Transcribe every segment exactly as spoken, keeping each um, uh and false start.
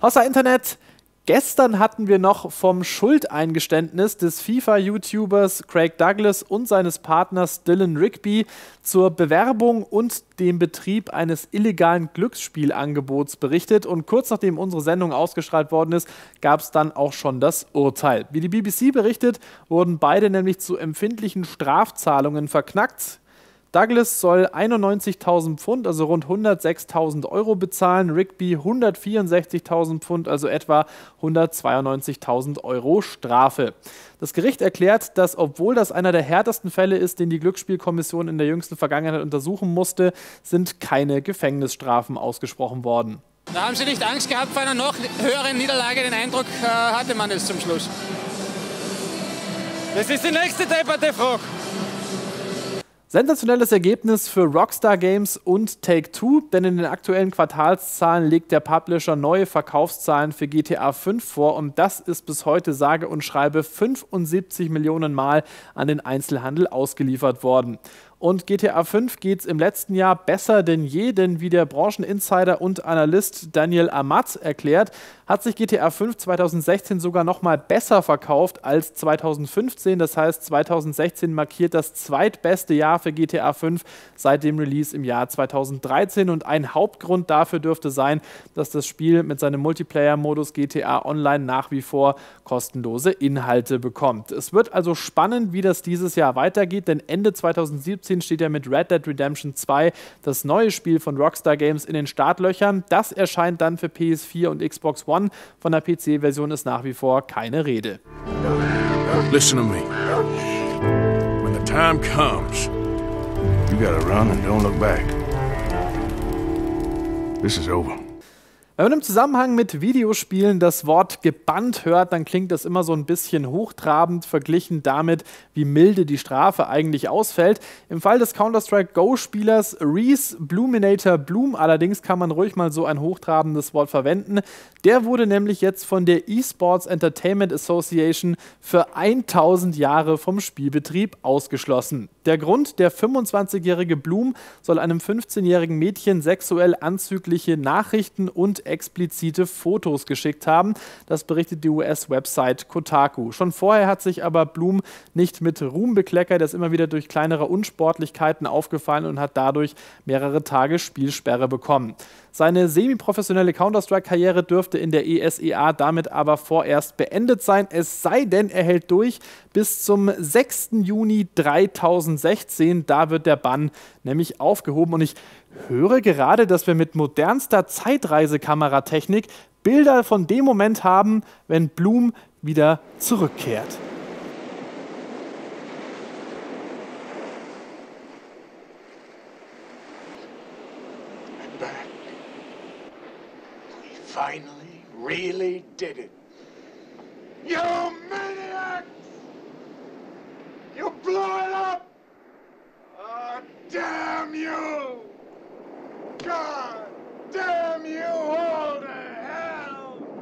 Hossa Internet. Gestern hatten wir noch vom Schuldeingeständnis des FIFA-YouTubers Craig Douglas und seines Partners Dylan Rigby zur Bewerbung und dem Betrieb eines illegalen Glücksspielangebots berichtet. Und kurz nachdem unsere Sendung ausgestrahlt worden ist, gab es dann auch schon das Urteil. Wie die B B C berichtet, wurden beide nämlich zu empfindlichen Strafzahlungen verknackt. Douglas soll einundneunzigtausend Pfund, also rund hundertsechstausend Euro bezahlen, Rigby hundertvierundsechzigtausend Pfund, also etwa hundertzweiundneunzigtausend Euro Strafe. Das Gericht erklärt, dass, obwohl das einer der härtesten Fälle ist, den die Glücksspielkommission in der jüngsten Vergangenheit untersuchen musste, sind keine Gefängnisstrafen ausgesprochen worden. Da haben Sie nicht Angst gehabt vor einer noch höheren Niederlage? Den Eindruck äh, hatte man es zum Schluss. Das ist die nächste depperte Frage. Sensationelles Ergebnis für Rockstar Games und Take-Two, denn in den aktuellen Quartalszahlen legt der Publisher neue Verkaufszahlen für G T A fünf vor und das ist bis heute sage und schreibe fünfundsiebzig Millionen Mal an den Einzelhandel ausgeliefert worden. Und G T A fünf geht es im letzten Jahr besser denn je, denn wie der Brancheninsider und Analyst Daniel Amat erklärt, hat sich G T A fünf zweitausendsechzehn sogar noch mal besser verkauft als zweitausendfünfzehn. Das heißt, zweitausendsechzehn markiert das zweitbeste Jahr für G T A fünf seit dem Release im Jahr zweitausenddreizehn. Und ein Hauptgrund dafür dürfte sein, dass das Spiel mit seinem Multiplayer-Modus G T A Online nach wie vor kostenlose Inhalte bekommt. Es wird also spannend, wie das dieses Jahr weitergeht, denn Ende zweitausendsiebzehn steht ja mit Red Dead Redemption zwei das neue Spiel von Rockstar Games in den Startlöchern. Das erscheint dann für P S vier und Xbox One. Von der P C-Version ist nach wie vor keine Rede. Listen to me. When the time comes, you gotta run and don't look back. This is over. Wenn man im Zusammenhang mit Videospielen das Wort gebannt hört, dann klingt das immer so ein bisschen hochtrabend verglichen damit, wie milde die Strafe eigentlich ausfällt. Im Fall des Counter-Strike Go-Spielers Reese Bluminator Bloom allerdings kann man ruhig mal so ein hochtrabendes Wort verwenden. Der wurde nämlich jetzt von der eSports Entertainment Association für tausend Jahre vom Spielbetrieb ausgeschlossen. Der Grund: Der fünfundzwanzigjährige Bloom soll einem fünfzehnjährigen Mädchen sexuell anzügliche Nachrichten und explizite Fotos geschickt haben. Das berichtet die U S-Website Kotaku. Schon vorher hat sich aber Bloom nicht mit Ruhm bekleckert. Er ist immer wieder durch kleinere Unsportlichkeiten aufgefallen und hat dadurch mehrere Tage Spielsperre bekommen. Seine semi-professionelle Counter-Strike-Karriere dürfte in der E S E A damit aber vorerst beendet sein. Es sei denn, er hält durch bis zum sechsten Juni zweitausendsechzehn. Da wird der Bann nämlich aufgehoben. Und ich höre gerade, dass wir mit modernster Zeitreisekameratechnik Bilder von dem Moment haben, wenn Bloom wieder zurückkehrt. Finally, really did it. You maniacs! You blew it up! Oh, damn you! God damn you all to hell!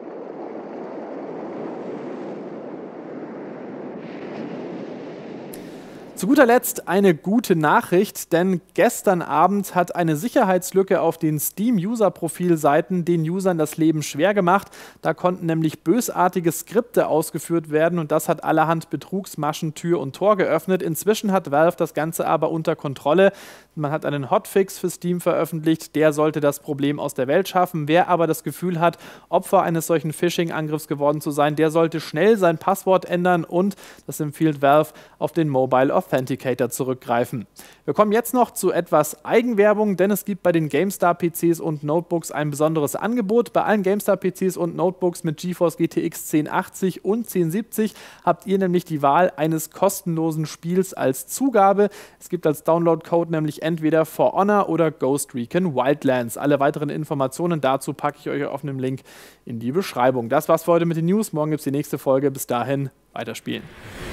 Zu guter Letzt eine gute Nachricht, denn gestern Abend hat eine Sicherheitslücke auf den Steam-User-Profilseiten den Usern das Leben schwer gemacht. Da konnten nämlich bösartige Skripte ausgeführt werden und das hat allerhand Betrugsmaschen Tür und Tor geöffnet. Inzwischen hat Valve das Ganze aber unter Kontrolle. Man hat einen Hotfix für Steam veröffentlicht, der sollte das Problem aus der Welt schaffen. Wer aber das Gefühl hat, Opfer eines solchen Phishing-Angriffs geworden zu sein, der sollte schnell sein Passwort ändern und, das empfiehlt Valve, auf den Mobile Authenticator zurückgreifen. Wir kommen jetzt noch zu etwas Eigenwerbung, denn es gibt bei den GameStar-P Cs und Notebooks ein besonderes Angebot. Bei allen GameStar-P Cs und Notebooks mit GeForce G T X zehn achtzig und zehn siebzig habt ihr nämlich die Wahl eines kostenlosen Spiels als Zugabe. Es gibt als Download-Code nämlich entweder For Honor oder Ghost Recon Wildlands. Alle weiteren Informationen dazu packe ich euch auf einem Link in die Beschreibung. Das war's für heute mit den News. Morgen gibt es die nächste Folge. Bis dahin, weiterspielen.